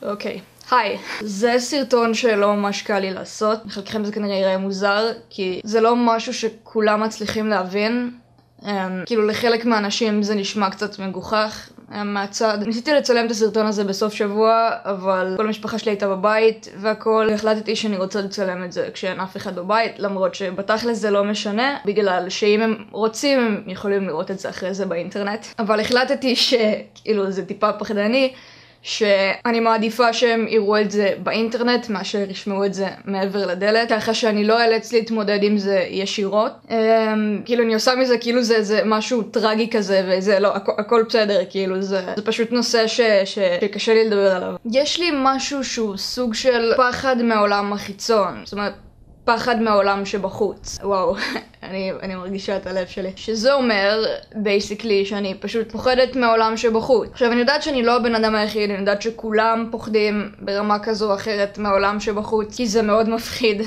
אוקיי, היי. זה סרטון שלא ממש קל לי לעשות. לחלקכם זה כנראה יראה מוזר, כי זה לא משהו שכולם מצליחים להבין. כאילו לחלק מהאנשים זה נשמע קצת מגוחך מהצד. ניסיתי לצלם את הסרטון הזה בסוף שבוע, אבל כל המשפחה שלי הייתה בבית והכל. החלטתי שאני רוצה לצלם את זה כשאין אף אחד בבית, למרות שבתכלס זה לא משנה, בגלל שאם הם רוצים הם יכולים לראות את זה אחרי זה באינטרנט. אבל החלטתי שכאילו זה טיפה פחדני, שאני מעדיפה שהם יראו את זה באינטרנט מאשר ישמעו את זה מעבר לדלת, ככה שאני לא אאלץ להתמודד עם זה ישירות. כאילו אני עושה מזה כאילו זה משהו טרגי כזה, וזה לא, הכל בסדר, כאילו זה פשוט נושא שקשה לי לדבר עליו. יש לי משהו שהוא סוג של פחד מהעולם החיצון, זאת אומרת פחד מהעולם שבחוץ. וואו, אני מרגישה את הלב שלי. שזה אומר, basically, שאני פשוט פוחדת מהעולם שבחוץ. עכשיו, אני יודעת שאני לא הבן אדם היחיד, אני יודעת שכולם פוחדים ברמה כזו או אחרת מהעולם שבחוץ, כי זה מאוד מפחיד.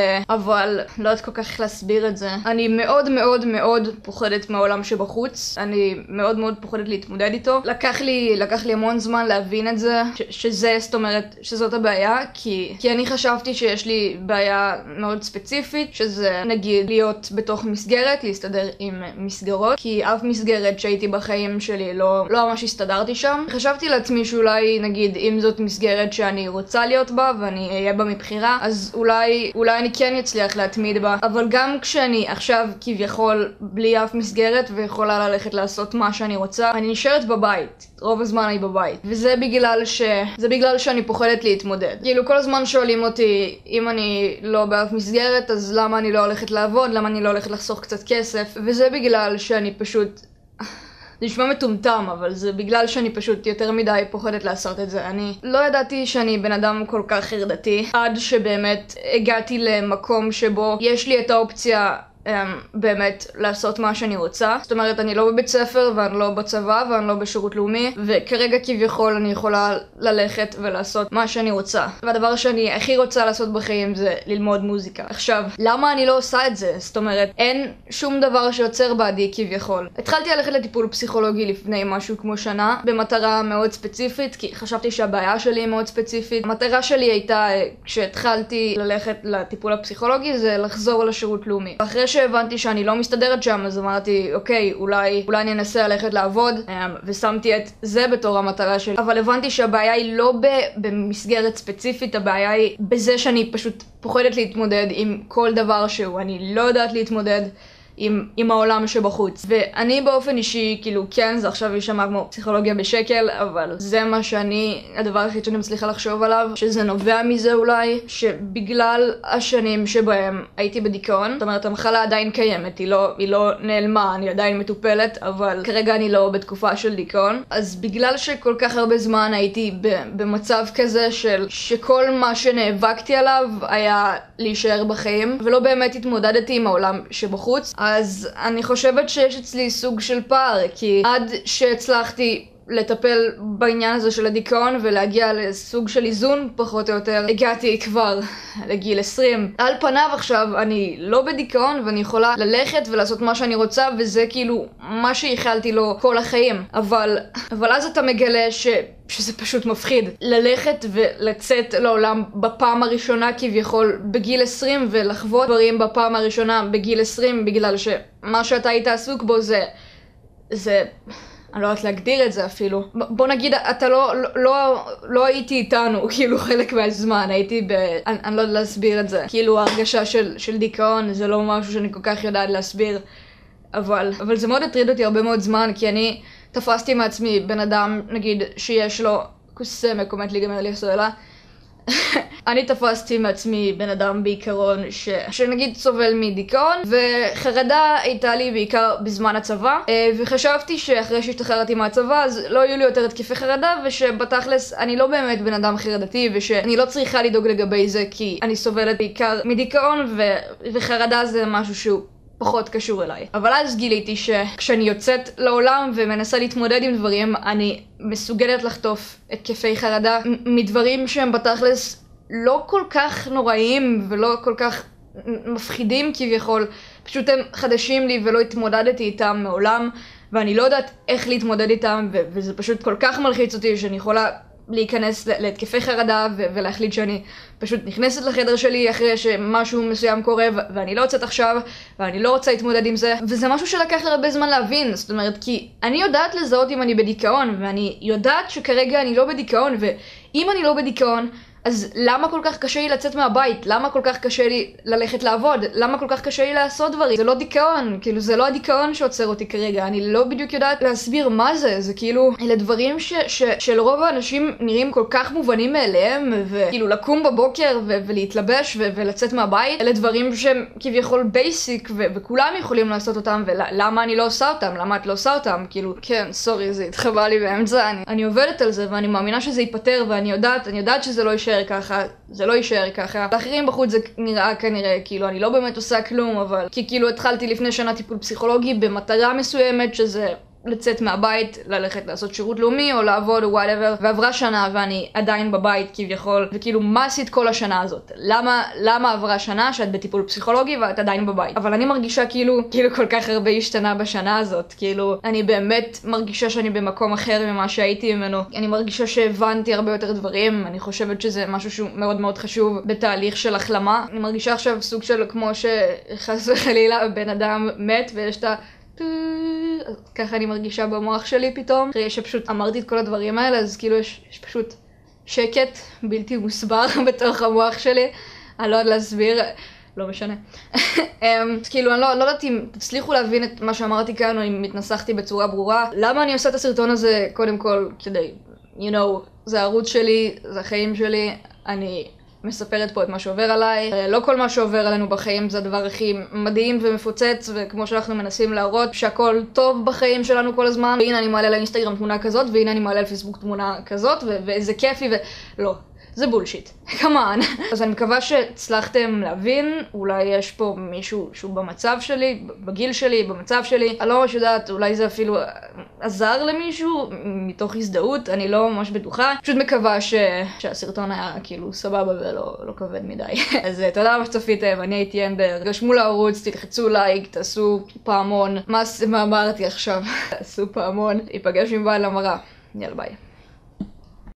אבל לא יודעת כל כך איך להסביר את זה. אני מאוד מאוד מאוד פוחדת מהעולם שבחוץ. אני מאוד מאוד פוחדת להתמודד איתו. לקח לי המון זמן להבין את זה, שזה, זאת אומרת, שזאת הבעיה, כי אני חשבתי שיש לי בעיה מאוד ספציפית, שזה נגיד להיות בתוך מסגרת, להסתדר עם מסגרות, כי אף מסגרת שהייתי בחיים שלי לא ממש הסתדרתי שם. חשבתי לעצמי שאולי נגיד אם זאת מסגרת שאני רוצה להיות בה ואני אהיה בה מבחירה, אז אולי אני כן אצליח להתמיד בה. אבל גם כשאני עכשיו כביכול בלי אף מסגרת ויכולה ללכת לעשות מה שאני רוצה, אני נשארת בבית. רוב הזמן אני בבית. וזה בגלל שאני פוחדת להתמודד. כאילו כל הזמן שואלים אותי אם אני לא באף מסגרת, אז למה אני לא הולכת לעבוד? למה אני לא הולכת לחסוך קצת כסף? וזה בגלל שאני פשוט... זה נשמע מטומטם, אבל זה בגלל שאני פשוט יותר מדי פוחדת לעשות את זה. אני לא ידעתי שאני בן אדם כל כך חרדתי, עד שבאמת הגעתי למקום שבו יש לי את האופציה באמת לעשות מה שאני רוצה. זאת אומרת, אני לא בבית ספר ואני לא בצבא ואני לא בשירות לאומי, וכרגע כביכול אני יכולה ללכת ולעשות מה שאני רוצה. והדבר שאני הכי רוצה לעשות בחיים זה ללמוד מוזיקה. עכשיו, למה אני לא עושה את זה? זאת אומרת, אין שום דבר שיוצר בעדי כביכול. התחלתי ללכת לטיפול פסיכולוגי לפני משהו כמו שנה, במטרה מאוד ספציפית, כי חשבתי שהבעיה שלי היא מאוד ספציפית. המטרה שלי הייתה, כשהתחלתי ללכת לטיפול הפסיכולוגי, זה לחזור לשירות לאומי. אחרי שהבנתי שאני לא מסתדרת שם, אז אמרתי, אוקיי, אולי אני אנסה ללכת לעבוד, ושמתי את זה בתור המטרה שלי. אבל הבנתי שהבעיה היא לא במסגרת ספציפית, הבעיה היא בזה שאני פשוט פוחדת להתמודד עם כל דבר שהוא. אני לא יודעת להתמודד עם העולם שבחוץ. ואני באופן אישי, כאילו כן, זה עכשיו יישמע כמו פסיכולוגיה בשקל, אבל זה מה הדבר הכי שאני מצליחה לחשוב עליו, שזה נובע מזה אולי, שבגלל השנים שבהם הייתי בדיכאון, זאת אומרת, המחלה עדיין קיימת, היא לא נעלמה, אני עדיין מטופלת, אבל כרגע אני לא בתקופה של דיכאון. אז בגלל שכל כך הרבה זמן הייתי במצב כזה שכל מה שנאבקתי עליו היה להישאר בחיים, ולא באמת התמודדתי עם העולם שבחוץ, אז אני חושבת שיש אצלי סוג של פער, כי עד שהצלחתי לטפל בעניין הזה של הדיכאון ולהגיע לסוג של איזון פחות או יותר, הגעתי כבר לגיל 20. על פניו עכשיו אני לא בדיכאון ואני יכולה ללכת ולעשות מה שאני רוצה, וזה כאילו מה שייחלתי לו כל החיים. אבל אז אתה מגלה שזה פשוט מפחיד. ללכת ולצאת לעולם בפעם הראשונה כביכול בגיל 20 ולחוות דברים בפעם הראשונה בגיל 20, בגלל שמה שאתה היית עסוק בו זה אני לא יודעת להגדיר את זה אפילו. בוא נגיד, אתה לא הייתי איתנו, כאילו חלק מהזמן, הייתי אני לא יודעת להסביר את זה. כאילו ההרגשה של דיכאון זה לא משהו שאני כל כך יודעת להסביר, אבל זה מאוד הטריד אותי הרבה מאוד זמן, כי אני תפסתי מעצמי בן אדם, נגיד, שיש לו קוסמק, עומד להיגמר לי הסוללה. אני תפסתי מעצמי בן אדם בעיקרון שנגיד סובל מדיכאון, וחרדה הייתה לי בעיקר בזמן הצבא, וחשבתי שאחרי שהשתחררתי מהצבא אז לא יהיו לי יותר התקפי חרדה, ושבתכלס אני לא באמת בן אדם חרדתי, ושאני לא צריכה לדאוג לגבי זה כי אני סובלת בעיקר מדיכאון, וחרדה זה משהו שהוא פחות קשור אליי. אבל אז גיליתי שכשאני יוצאת לעולם ומנסה להתמודד עם דברים, אני מסוגלת לחטוף התקפי חרדה מדברים שהם בתכלס לא כל כך נוראים ולא כל כך מפחידים כביכול, פשוט הם חדשים לי ולא התמודדתי איתם מעולם, ואני לא יודעת איך להתמודד איתם, וזה פשוט כל כך מלחיץ אותי שאני יכולה להיכנס להתקפי חרדה ולהחליט שאני פשוט נכנסת לחדר שלי אחרי שמשהו מסוים קורה ואני לא יוצאת עכשיו ואני לא רוצה להתמודד עם זה, וזה משהו שלקח לי הרבה זמן להבין. זאת אומרת, כי אני יודעת לזהות אם אני בדיכאון, ואני יודעת שכרגע אני לא בדיכאון, ואם אני לא בדיכאון אז למה כל כך קשה לי לצאת מהבית? למה כל כך קשה לי ללכת לעבוד? למה כל כך קשה לי לעשות דברים? זה לא דיכאון, כאילו זה לא הדיכאון שעוצר אותי כרגע. אני לא בדיוק יודעת להסביר מה זה. זה כאילו, אלה דברים שלרוב האנשים נראים כל כך מובנים מאליהם, וכאילו לקום בבוקר ולהתלבש ולצאת מהבית, אלה דברים שהם כביכול בייסיק וכולם יכולים לעשות אותם, ולמה אני לא עושה אותם? למה את לא עושה אותם? כאילו, כן, סורי, זה התחבא לי באמצע. אני עובדת על זה ואני מאמינה שזה ייפטר, ואני יודעת שזה לא יישאר ככה, זה לא יישאר ככה. לאחרים בחוץ זה נראה כנראה, כאילו אני לא באמת עושה כלום, אבל כי כאילו התחלתי לפני שנה טיפול פסיכולוגי במטרה מסוימת, שזה לצאת מהבית, ללכת לעשות שירות לאומי או לעבוד או whatever, ועברה שנה ואני עדיין בבית כביכול, וכאילו מה עשית כל השנה הזאת? למה עברה שנה שאת בטיפול פסיכולוגי ואת עדיין בבית? אבל אני מרגישה כאילו כל כך הרבה השתנה בשנה הזאת, כאילו אני באמת מרגישה שאני במקום אחר ממה שהייתי ממנו. אני מרגישה שהבנתי הרבה יותר דברים, אני חושבת שזה משהו שהוא מאוד מאוד חשוב בתהליך של החלמה. אני מרגישה עכשיו סוג של כמו שחס וחלילה בן אדם מת ויש את ככה אני מרגישה במוח שלי פתאום. אחרי שפשוט אמרתי את כל הדברים האלה, אז כאילו יש פשוט שקט בלתי מוסבר בתוך המוח שלי. אני לא יודעת להסביר, לא משנה. כאילו אני לא יודעת אם תצליחו להבין את מה שאמרתי כאן, או אם התנסחתי בצורה ברורה. למה אני עושה את הסרטון הזה? קודם כל כדי, זה הערוץ שלי, זה החיים שלי, אני מספרת פה את מה שעובר עליי. לא כל מה שעובר עלינו בחיים זה הדבר הכי מדהים ומפוצץ, וכמו שאנחנו מנסים להראות שהכל טוב בחיים שלנו כל הזמן, והנה אני מעלה לאינסטגרם תמונה כזאת, והנה אני מעלה לפייסבוק תמונה כזאת, וזה כיפי לא. זה בולשיט, כמובן. אז אני מקווה שהצלחתם להבין, אולי יש פה מישהו שהוא במצב שלי, בגיל שלי, במצב שלי. אני לא ממש יודעת, אולי זה אפילו עזר למישהו מתוך הזדהות, אני לא ממש בטוחה. פשוט מקווה שהסרטון היה כאילו סבבה ולא כבד מדי. אז תודה רבה שצפיתם, אני הייתי אמבר. רשמו לערוץ, תלחצו לייק, תעשו פעמון. מה אמרתי עכשיו? תעשו פעמון. ייפגש עם בעל המראה. יאללה ביי.